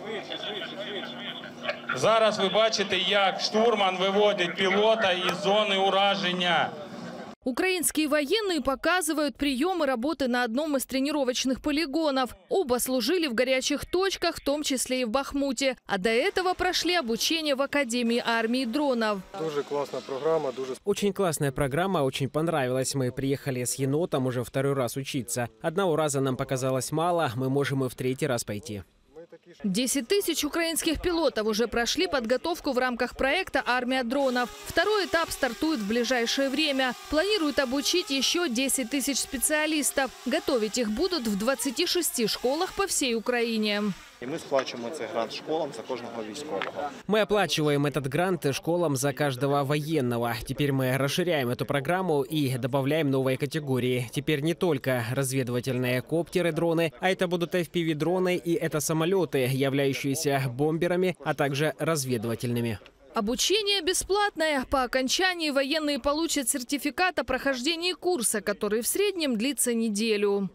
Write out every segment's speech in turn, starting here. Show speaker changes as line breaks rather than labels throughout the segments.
Зараз ви бачите, як штурман виводить пілота із зони ураження.
Украинские военные показывают приемы работы на одном из тренировочных полигонов. Оба служили в горячих точках, в том числе и в Бахмуте. А до этого прошли обучение в Академии армии дронов.
Дуже классная программа.
Очень классная программа, очень понравилась. Мы приехали с енотом уже второй раз учиться. Одного раза нам показалось мало, мы можем и в третий раз пойти.
10 тысяч украинских пилотов уже прошли подготовку в рамках проекта «Армия дронов». Второй этап стартует в ближайшее время. Планируют обучить еще 10 тысяч специалистов. Готовить их будут в 26 школах по всей Украине.
И мы сплачиваем этот грант школам за каждого військового.
Мы оплачиваем этот грант школам за каждого военного. Теперь мы расширяем эту программу и добавляем новые категории. Теперь не только разведывательные коптеры, дроны, а это будут FPV-дроны и это самолеты, являющиеся бомберами, а также разведывательными.
Обучение бесплатное. По окончании военные получат сертификат о прохождении курса, который в среднем длится неделю.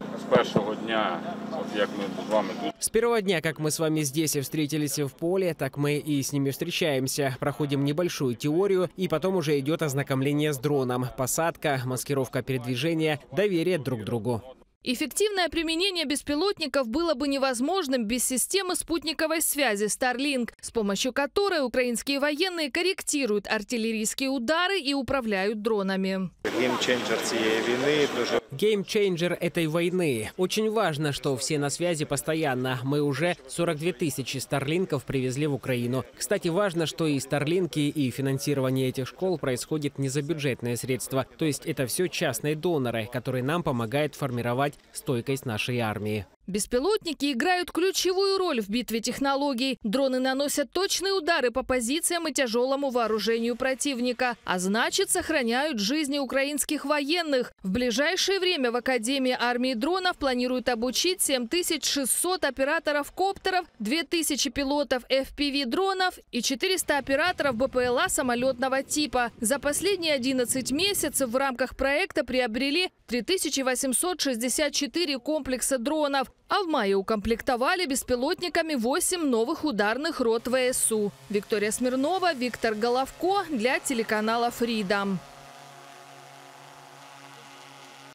С первого дня, как мы с вами здесь встретились в поле, так мы и с ними встречаемся. Проходим небольшую теорию, и потом уже идет ознакомление с дроном. Посадка, маскировка передвижения, доверие друг к другу.
Эффективное применение беспилотников было бы невозможным без системы спутниковой связи Starlink, с помощью которой украинские военные корректируют артиллерийские удары и управляют дронами.
Геймчейнджер этой войны. Очень важно, что все на связи постоянно. Мы уже 42 тысячи старлинков привезли в Украину. Кстати, важно, что и старлинки, и финансирование этих школ происходит не за бюджетные средства. То есть это все частные доноры, которые нам помогают формировать стойкость нашей армии.
Беспилотники играют ключевую роль в битве технологий. Дроны наносят точные удары по позициям и тяжелому вооружению противника, а значит, сохраняют жизни украинских военных. В ближайшее время в Академии армии дронов планируют обучить 7600 операторов коптеров, 2000 пилотов FPV-дронов и 400 операторов БПЛА самолетного типа. За последние 11 месяцев в рамках проекта приобрели 3864 комплекса дронов. А в мае укомплектовали беспилотниками 8 новых ударных рот ВСУ. Виктория Смирнова, Виктор Головко для телеканала Freedom.